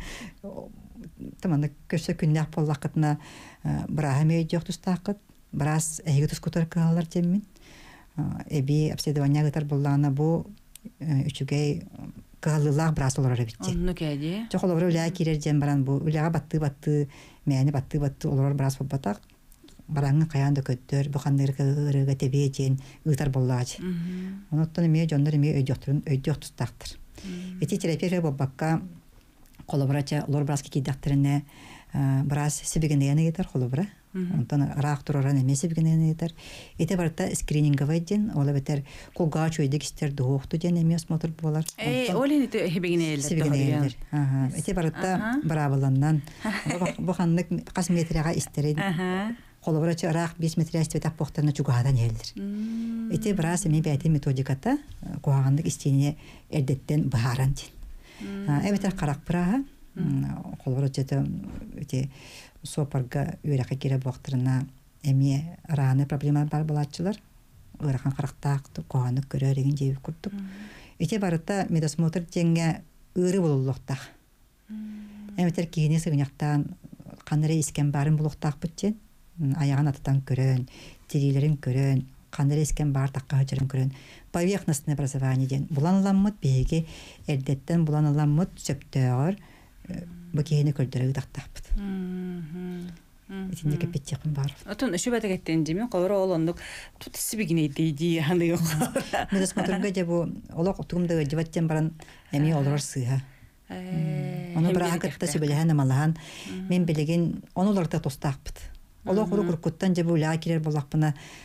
Speaker 2: tamam köşe günlük pollaqıtına bıraha meyit yok tustaqıt. Biraz eğitis kutar kıhalar temmin. Ebi обследование gıtar bollağına bu üçüge kıhalılaq biraz olar bitti.
Speaker 1: Onu kedi.
Speaker 2: Çok olur öyle kirercen baran bu. Öyle battı meyani battı olur biraz bataq. Barangın kayanda kötür, bu kanları kırıga tebeyeceğin ıtar bollağacı. Onuttan emeye jonlar emeye öydüyor tustaktır. Eti terapiya babakka kolobaraca olur biraz kikidaktarına biraz sibigeneyene yeter kolobara. Ondan arak dururan emeye sibigeneyene yeter. Eti barıta screeninga vaydın, ola beter kolgağa çöydik ister doğuktu diyen emeye osmotor bolar.
Speaker 1: Olin eti hebegeneyeler.
Speaker 2: Sibigeneyeler. Eti barıta barabalandan bu kanlık kas metrega isterin. Kolobaraçı arak 5 metre istivetak boğtarına çugahadan yerdir. Eti biraz emi bəyəti metodikata koğanlık isteğine erdetten baharan din. Evet qarak pıraha kolobaraçı da soparga üyreğe gire boğtarına emi arağını problemler var bulatçılar. Irakın qaraktaq koğanlık göröregen jevi kurduk. Eti barıta medosмотр jenge ırı bululluqtaq. Emeter kiyini sığınaqtan qanırı isken barın buluqtaq bütçen. Ayağın atıdan көрөн, тирилерин көрөн, кандар эскен бар такка хачырын көрөн. Поверхностное образование ден. Буланыламмыт беги эрдеттен буланыламмыт сөптөөр бу кийини көрдөрөг дактаппыт. Итинде кепетчекин бар.
Speaker 1: Отун шүбәтә кеттен димен, кавра олондук тут сибигине дейди аны юк.
Speaker 2: Медосмотрга же бу олок утумда жибаттен баран эми олор сыга. Оны брагытта сөбелеген малахан мен билеген онолорда тостакпыт. Ola kuru kurkuttan cebu lakirler bolakpına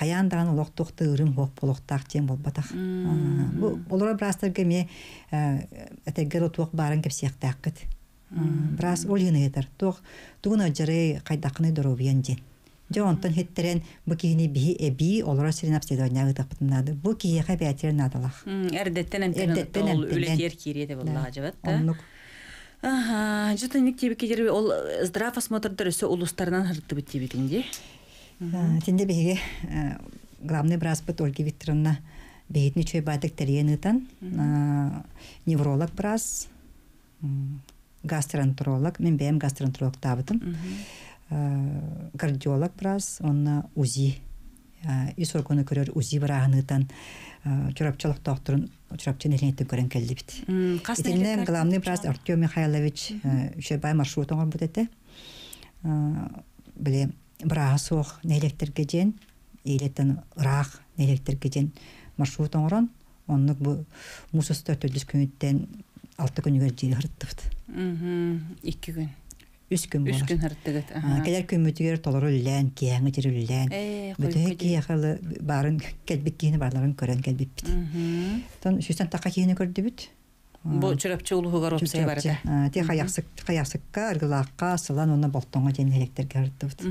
Speaker 2: каяндаган улоктукты ырым хоп болуктак тем болбатак. Бу олора брастарга ме этегер отук барын кеп сыяктакыт. Брас олыны етер. Тугуна жары кайдакны доробиян ден. Жонтон хеттерен бу кийини би олора сирин обследование тапытнады. Бу кийеге бәтер надалах.
Speaker 1: Эрдеттен ол үлетер киреде булла жабат да. Ага, жутуник тебе кедер ол здрав осмотрдыр өсө улустарынан хыртты бит дебитинде.
Speaker 2: Тенде беге главный браспыт Ольга Викторовна бейтни чөй бадык теренытан невролог брас, гастроэнтеролог, мен бәем гастроэнтеролог табытым. Кардиолог брас, онна УЗИ. Үс органы көрөр УЗИ барағынытан чурапчылық доктурун чурапчын элеңеттен көрен келди бит. Итинен главный брас Артем Михайлович чөйбай маршрут оңор бут эте. Биле браға соқ нелектірге ден, ейлеттен ұрақ нелектірге ден маршрут оңыран, онық бұл мұсысты 4 күніттен 6 күнігер жейді ғырттыфт.
Speaker 1: 2 күн.
Speaker 2: 3 күн болар.
Speaker 1: 3 күн ғырттығыт.
Speaker 2: Келер күн мүтігер толыр үллән, кияңы жер үллән. Бүтігі кияқылы барын кәлбік кейіні барларын көрен кәлбік біт. Тон шүйстен таққа кейіні көрді біт.
Speaker 1: Бу чурапчы улугар опсай барда.
Speaker 2: Те каясыкка, ыргылакка, сылан оны болтонга жем электерге ыртыбыт.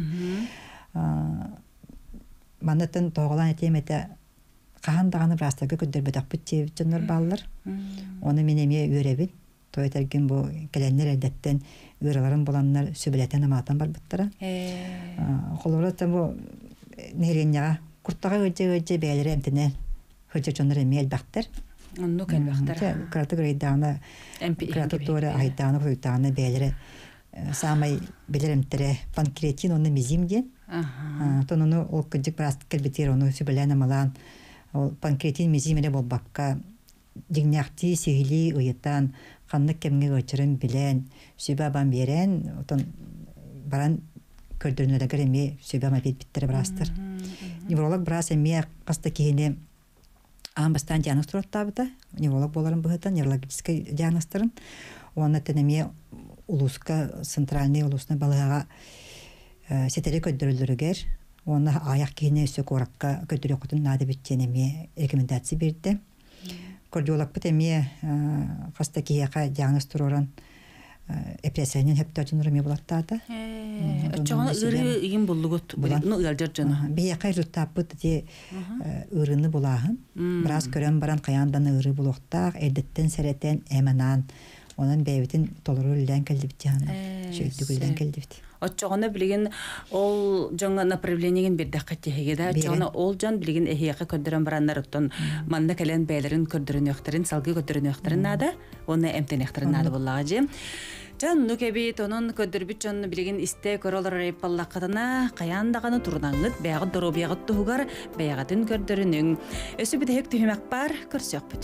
Speaker 2: Манатын тоголан этемете каандаганы брастарга көдөрбөтөк бүт жонор баллар. Оны мен эме үйрөбүт. Тойтарген бу келеннер эдеттен үйрөлөрүн буланнар сөбөлетен аматан барбыттара. Холорот бу нереньяга куртага өҗө бәйләре эмтене хөҗө жонор эме элбактар.
Speaker 1: Онну кәлбәхтәр.
Speaker 2: Кратогрейданы, кратотора айданы, фруйтаны бәйләре самай белеремтере панкреатин оны мизимден. Тонону ол кыджык праст кәлбетер оны сөбелән амалан. Ол панкреатин мизимене болбакка дигнякти сигили уйытан ханны кемге өчөрөн билен сөбабан берен, отон баран көрдөрнөлөгөр эме сөбама биттер брастыр. Невролог брас эме каста кийине Амбастан диагноз табыта, невролог боларын бұғыта, неврологический диагностарын. Оны тенеме улуска, центральный улусына балыға сетері көддірілдірігер. Оны аяқ кейіне өсі қораққа көддірі құтын нады бүттенеме рекомендация берді. Кардиолог бұт әме қаста кейеға диагноз тұроран эпрессияның хептажын рөме болаттады.
Speaker 1: Чоғана ұры үйін болуғыт, бұлатыны ұялжар жаны.
Speaker 2: Бейеқай жұттап бұд де ұрыны болағын. Біраз көрен баран қаянданы ұры болуқтақ, әлдеттен сәреттен әманан, оның бәйбетін толыру үлден кәлдібіт жаны. Шөлді үлден кәлдібіт.
Speaker 1: Отчоғана білген ол жаңа направлениеген бердіқ кәттехеге да, чоғана ол жан білген әхияқы көддірін барандар ұттын манна кәлен бәйлерін көрдірін өқтірін, салғы көддірін өқтірін нады, оны әмтен өқтірін нады болаға же. Жан нукебит онун көдөрбүт жонну билген исте көрөлөр репаллакатына каяндаганы турнаңыт бягы доробиягыт тугар баягатын көрдөрүнүң өсү битек түмөк бар көрсөкпүт.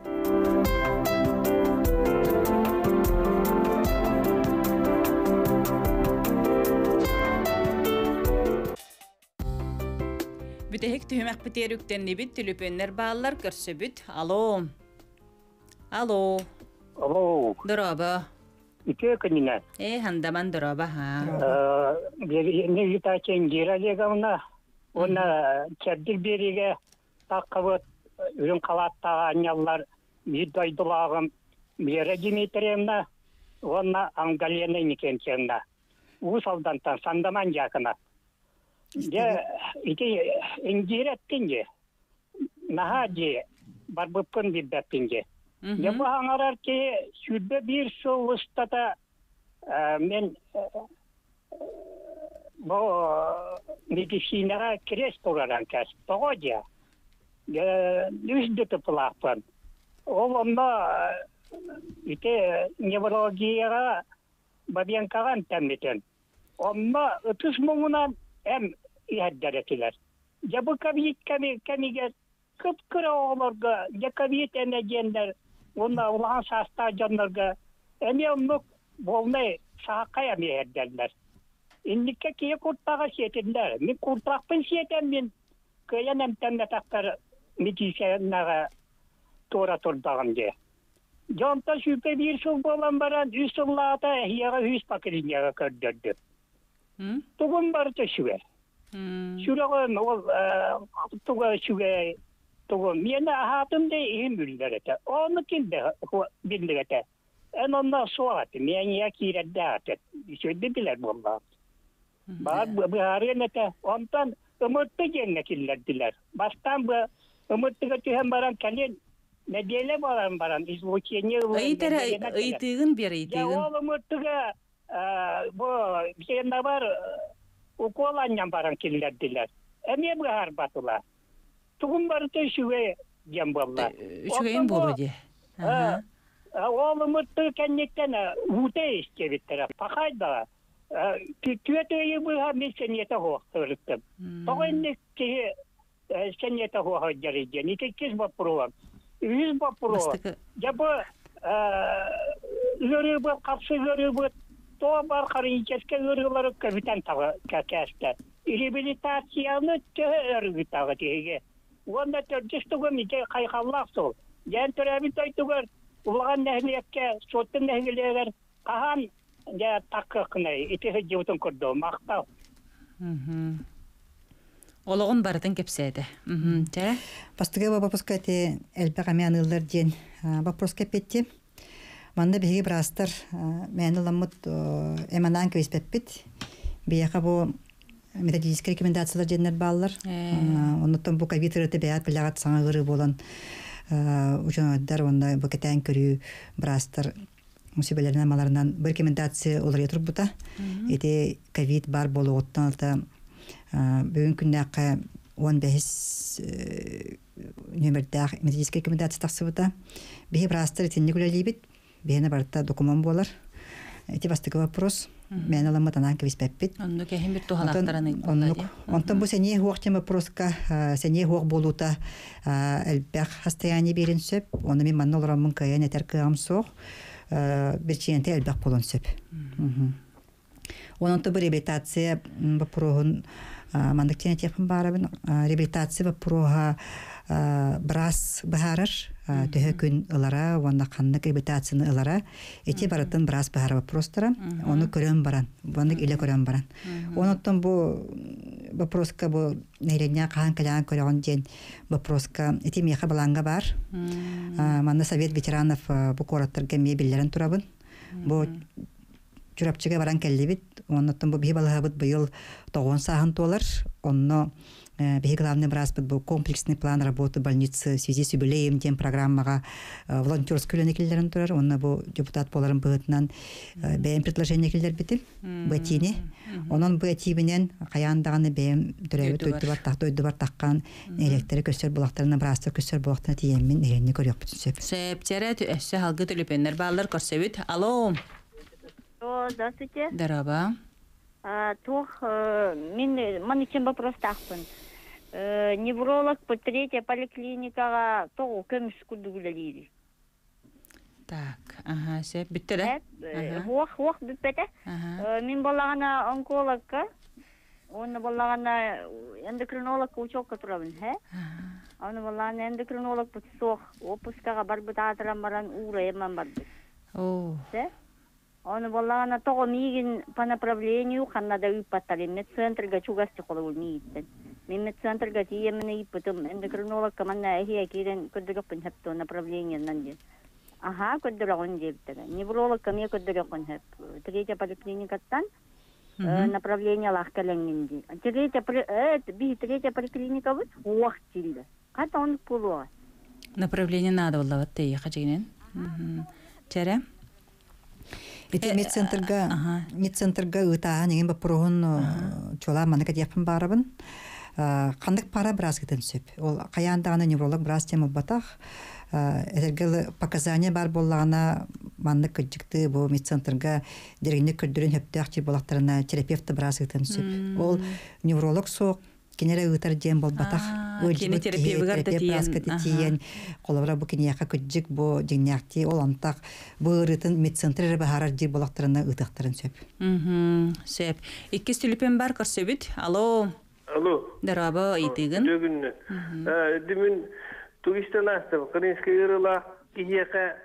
Speaker 1: Битек түмөк битерүктен небит түлүпөннөр баалар көрсөбүт. Алло. Алло.
Speaker 8: Алло.
Speaker 1: Дороба.
Speaker 8: Ike kanina.
Speaker 1: Handaman doroba ha.
Speaker 8: Ne yitaken Olеговна, ona kebdir beriga takıbıt ürün kalattağı anyallar midaydılarım Mera Dimitrievna, ona Angalyana Nikentiyevna. Usaldantan sandaman yakına. Ya ike engirettin ki nahaci barbıpkın bir beppince. Ya bu hangarar ki şurada bir soğusta da men bu medisinara kres olarak kes. Doğruca. Ya yüzde tıplakpan. Oğlumda ite nevrologiya babiyan kalan temiten. Ama 30 muğunan hem ihaddetiler. Ya bu kamiger kıpkıra oğlarga, ya kaviyet enegenler, onda ulan sasta canlarga, emi onluk bolmay sahakaya mi ederler. İndikke kiye kurtağa şetinler. Mi kurtrakpın şetin min köyen emtemle taktar medisyanaga tora turdağım diye. Jonta şüphe bir sıl bolan baran üsüllata hiyaga hüs pakirinyaga kördürdü. Tugun barca şüve.
Speaker 6: Şuradan ol tuğa şuga tuğa miyene hatımda ihim büllerete. Onu kimde bildirete. En ondan sonra miyen yakire dağıtı. Söylediler vallahi. Bu harenete ondan umutlu cennetlilerdiler. Baştan bu umutlu götüren baran kalin ne diyelim baran izvoçenye
Speaker 1: Aytığın bir
Speaker 6: ya
Speaker 1: aytığın.
Speaker 6: o umutluga bu bir şey ne var okolanyan baran killerdiler. Emiye bu harbatılar. Tuğum barıtı şuve cemballar.
Speaker 1: Şugeyin bolu diye.
Speaker 6: O umutlu kendinden ute istevittere. Fakayda tüyetöyi bu meseniyete hoğtırıttım. Toğun ki seniyete hoğtırıcı. Nikekkiz vapuru. Yüz vapuru. Ya bu görü bu kapsı görü bu to bar karınceske görüleri kapitan tağı kakasta. Rehabilitasyonu örgüt tağı diye. Onda törcüstüğü mide kaykallar sol. Yani rehabilitasyonu ulan nehliyekke sotun nehliyeler kahan ya takkıkını iti hıcıvtın kurdu maktav.
Speaker 1: Oloğun barıdın kepseydi. Tere?
Speaker 2: Пастыга вопроска те элбек амян ыллар диен вопрос кепетти. Манда биги брастар мен ламут эманан квеспеппит. Бияка бу методический рекомендациялар денер баллар. Онуттан бу ковид рыты бәят билягат саңа гыры болан учендар онда бу кетен көрү брастар мусибелеринен маларынан бир рекомендация олар турбута. Эти ковид бар болуоттан алта бүгүн күннәккә 15 нөмердәк медицинский рекомендация тахсыбыта. Бихи брастыр тинне күләлибит. Бихине барта документ болар. Эти бастыгы вопрос. Мен аламатанан кебиспеппит.
Speaker 1: Онда кехин бир тухалактараны болду.
Speaker 2: Онтан бу сене хуактема вопроска сене хуак болута элбек состояние берин сөп. Оны мен манна олорамын каян этер кыам соқ. Бир чиенте элбек болон сөп. Онон бу реабилитация вопросун мандыктен тепин барабын реабилитация вопроса брас бахарар төһө күн ылара онда каннык реабилитацияны ылара эти баратын брас бахар вопростара оны көрөн баран ваннык иле көрөн баран онуттан бу вопроска бу нейреня каан калян көрөн ден вопроска эти меха баланга бар манда совет ветеранов бу кораттарга мебеллерин турабын бу Чурапчыга баран келлибит, оннотон бу бихи балаһабыт быйыл 9 саһын толар, онно бихи главный браспыт бу комплексный план работы больницы в связи с юбилеем тем программага волонтерскую ленекеллерин турар, онно бу депутат боларын быгытынан бэм предложение келлер бити, бэтини, онон бу этибинен каяндаганы бэм төрөбүт бар таккан электри көсөр булактарына брастыр көсөр булактарына тиемин эренни көрөк бүтүнсөп.
Speaker 1: Септері өссі халғы төліпендер балылар көрсебіт. Алло.
Speaker 9: Здравствуйте.
Speaker 1: Дараба.
Speaker 9: Мен için вопрос тақпын. Невролог по третья поликлиникаға тоғы көміс күлдігілері.
Speaker 1: Так, сеп, бітті да?
Speaker 9: Оқ бітпеті. Мен болағана онкологқа, оны болағана эндокринологқа учокқа тұрабын. Оны болағана эндокринолог бұт соқ, опускаға бар бұт атыран баран ура еман барды. Оны болағана тоғы мигін по направлению қаннада үппаттар. Медцентрға чугасты қолы өлмейден. Мен медцентрға тиеміні үппітім. Эндокринолог команда әхия керен көддігіппін хәпті направлениянан ден. Көддіріғын дептігі. Невролог көме көддіріғын хәп. Третья поликлиникаттан направление лаққаленген де. Третья поликлиника бұд уақ тилді. Қата оны пұлуға.
Speaker 1: Направление надо болават тейі қачығынен. Чәрі?
Speaker 2: Эти медцентрга ытаан еген бапурогун чола манныка дияпын барабын. Кандык пара брас кетен сөп. Ол каяндаганы невролог брас тема батах. Этергел показания бар боллагана маннык кыжыкты бу медцентрга дергенде көрдүрүн хөптөк болактарына терапевт брас кетен сөп. Ол невролог соқ кенере ытар дем бол батах.
Speaker 1: Кене терапевт
Speaker 2: тиен колобра бу кенеяка кыжык бу деңнякти ол антак бу ырытын медцентрге бахарар ди болактарына ытактарын сөп.
Speaker 1: Сөп. Икки сүлүпен бар көрсөбүт. Алло.
Speaker 10: Алло.
Speaker 1: Дараба айтыгын.
Speaker 10: Дөгүннө. Димин туристтан астым. Кырынскы ырыла кияка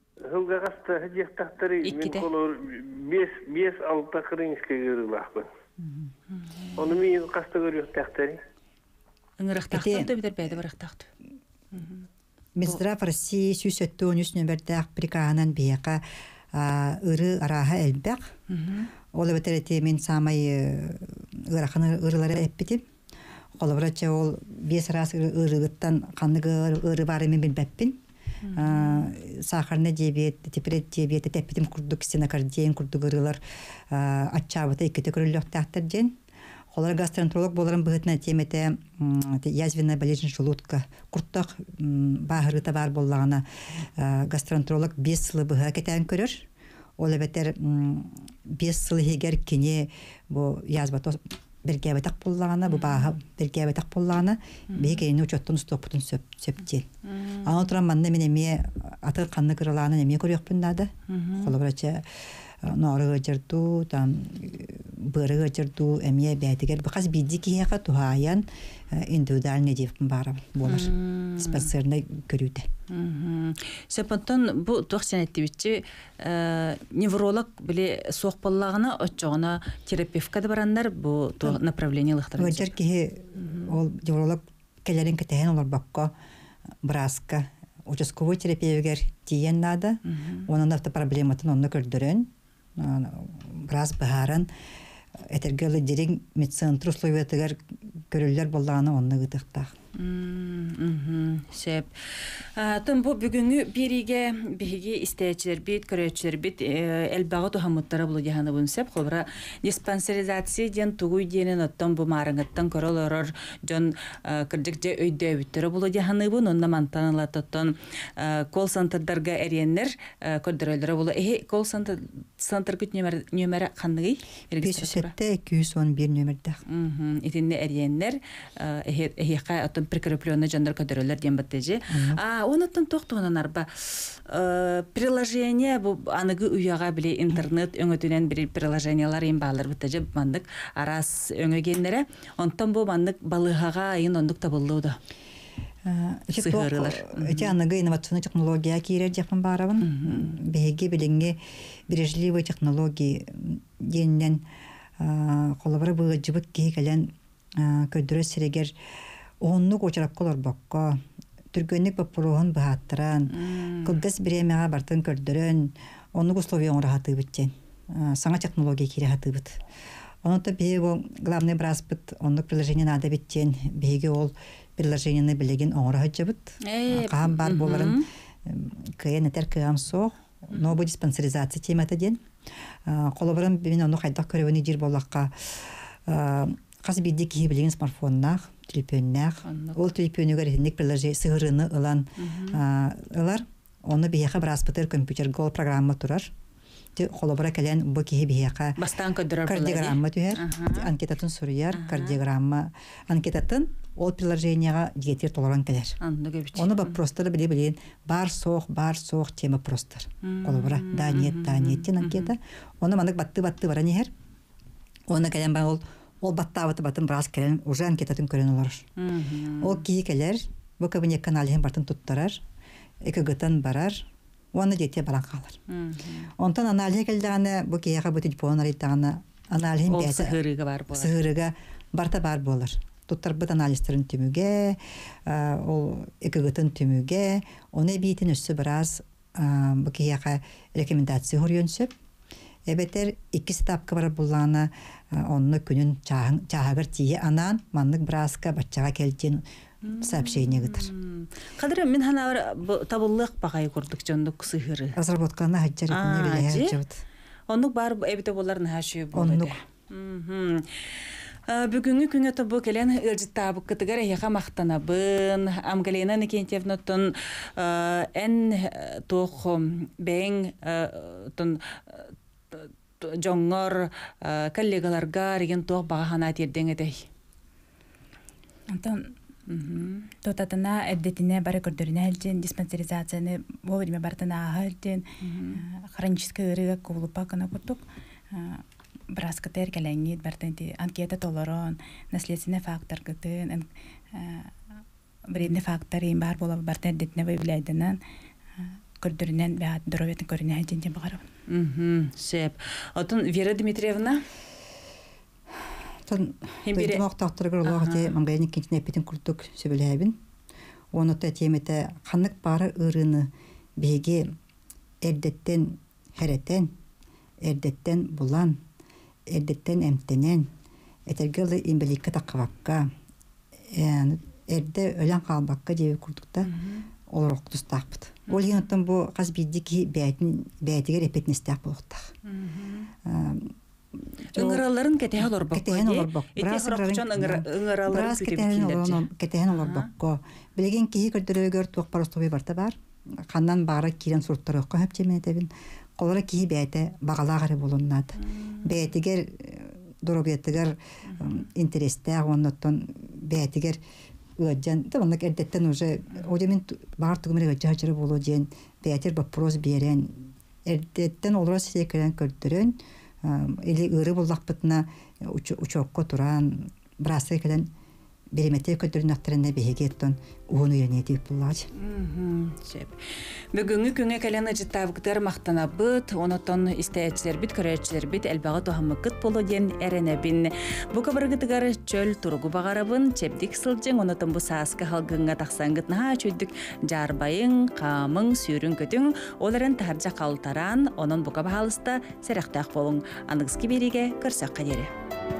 Speaker 10: хылгагаста хыжыктактары мен колор 5-6 кырынскы ырылакпын. Onu min kasta görüyor tahtari.
Speaker 1: Ыңырахтахты битер бәді барахтахты.
Speaker 2: Минздрав России сүйсөттөөнүс нөмердах прикаанан бияка ыры араха элбек. Ол бетерети мен самай ыраханы ырылары эппитим. Колобрача ол бес раз ырыгыттан каныгы ыры бары мен билбеппин. Сахарный диабет, диабет, теппитим курдук стенокардия курдук ырылар атчабыта иккете көрүлөктактар ден. Олар гастроэнтеролог боларын быгытна темете язвенная болезнь желудка. Курттак баһырыта бар боллагана гастроэнтеролог 5 сылы быга кетен көрөр. Ол бетер 5 сылы хегер кине бу язвата бергебетак боллагана, бу баһа бергебетак боллагана бегени учоттун стопутун сөптен. Аны туран манна мен эме аты канны кырыланы эме көрөкпүн дады. Колобрача норы жырду, там быры жырду, эмие бәтигер. Бақас бидди кияқа тухаян индивидуальный девпін бары болар. Диспансеріне көрюді.
Speaker 1: Сөпінтін бұл туақсен әттебетші невролог біле соқпаллағына отчоғына терапевкады барандар бұл направление лықтырын.
Speaker 2: Өджер кеге ол невролог келерін кетеген олар баққа браска участковый терапевгер тиен нады. Оның автопроблематын оны көрдірін. Брас бахаран этергелы дирин медцентр условиятыгар көрүллер боллаганы онны гытыктак.
Speaker 1: Сеп. Тон бу бүгүнгү бириге истечилер бит, көрөчүлөр бит элбагы тухамуттары булу жаханы бун сеп колбара диспансеризация ден тугуй денен оттон бу мараңыттан көрөлөрөр жон кырдык же өйдөбүттөрү булу жаханы бун онна мантаныла тоттон кол центрдарга эреннер көрдөрөлөрү булу кол центр күт нөмөрү кандыгы
Speaker 2: 507-211 нөмөрдө.
Speaker 1: Итинде эреннер эхека прикрепленный жандар көдөрөлөр дем баттежи. Онуттан токтонан арба приложение бу аныгы уяга биле интернет өңөтүнөн бир приложениялар эм баалар баттежи мандык арас өңөгеннере онтон бу мандык балыгага айын ондук табылды.
Speaker 2: Эти аныгы инновационный технология кирер жакын барабын. Беги билинге бережливый технологии денен колобара быгы жыбык кегелен көдөрө сирегер оннук очрап колор бакка түргөннүк бапурогун бааттыран кылгас биремега бартын көрдөрөн оннук условия оңрахаты биттен саңа технология кире хатыбыт онута бего главный браспыт оннук приложение надо биттен беге ол приложениени билеген оңрахаджабыт каам бар боларын кыенетер кыам со новый диспансеризация темата ден колобарым мен ону кайдак көрөбүнү жир болакка каз бидди ки билген смартфоннах телефоннах ол телефонугар хинник приложение сыгырыны ылан ылар оны бияка браспытыр компьютер гол программа турар те холобара келен бу ки бияка
Speaker 1: бастан көдөрөр
Speaker 2: кардиограмма түһәр анкетатын сурыяр кардиограмма анкетатын ол приложениега диетер толоран келер оны вопростары билен бар соох тема простор холобара да нет тен анкета оны мандык батты баран ехер оны келен ба ол баттабыты батын брас келен уже анкетатын көрөн олар. Ол кийкелер бу кабинет каналын бартын туттарар, экгтан барар, оны жете баран калар. Онтан анализ келдәне бу кияга бу телефон арыйтаны анализ бәсе сыгырыга барта бар болар. Туттар бу анализтерин түмүгө, ол экгтан түмүгө, оны битин өссө брас бу кияга рекомендация хүрөнсөп Эбетер 2 стапка бар булланы онны күнүн чаагыр тие анан маннык браска баччага келген сообщение гытыр.
Speaker 1: Кадыр мен хана табыллык багай көрдүк жондук сыгыры.
Speaker 2: Разработканы хаҗар этне биле.
Speaker 1: Оннук бар эбете боларын хашый болду. Бүгүнгү күнгө тобу келен ылжыттабы кытыгар яка мактанабын Амгалина Никентьевнатон эн тох бең тон жоңгор коллегаларга реген тох багана тердеңедей.
Speaker 3: Антон тотатына эддетине бары көрдөрүнө элжен диспансеризацияны вовремя бартына элжен хронический ырыга кулупа кана куттук браска тергеленит бартенти анкета толорон наследственный фактор гытын вредный фактор бар боло бартен детне выявляйдынан көрдөрүнөн баат дороветин көрүнө элжен багарып.
Speaker 1: Сеп. Отон Вера Дмитриевна Химбире.
Speaker 2: Тоқтақтырғыр олығы те маңғайын кентіне әпетін күрттік сөбіләбін. Оны да теметі қанық бары ұрыны беге әрдеттен хәреттен, әрдеттен бұлан, әрдеттен әмтенен, әтергілі имбеліккі таққыбаққа, әрді өлен қалбаққа дебі күрттікті олар оқтыстақпыд. Ол еңіттен бұл қаз бейдікі бәйтігер әпетіністақ болуқтақ.
Speaker 1: Ыңыраларын кетehen олар баққа.
Speaker 2: Кетehen олар баққа.
Speaker 1: Ити құрақчан ыңыраларын
Speaker 2: кетehen олар баққа. Білеген кейі көрдірігер туақ паростовы барта бар. Қаннан бағара кейлен сұрттары оққа хөп жемен етебін. Қолара кейі бәйті бағалағары болуынады. Бәйтігер, дұрабеттігер интерестәғ, оннаттан бәйтігер өджен, табанлық әрдеттен уже, одемен бағар түгімірі өджі хачыры болу ден, бәйтір бапрос берен, әрдеттен олар секірен көрдірен, или ыры боллақ бұтына учоққа тұран, бірасы екілен береметте көтөрүн ақтарында бейгеттон уын үйренеті бұллады.
Speaker 1: Бүгінгі күнге кәлені жыттавықтар мақтана бұд, онытон істәйетшілер біт, көрәтшілер біт, әлбағы тоғамы күт болу ден әрінәбін. Бұқа біргітігар чөл тұрғы бағарабын, чепдік сылжың, онытон бұл сасқы халғыңға тақсаңғытна чөйдік жарбайың, қамың, сүйрін көтің, оларын таржа қалтаран, оның бұқа бағалыста сәріқтақ болың. Анығызки береге көрсақ қадері.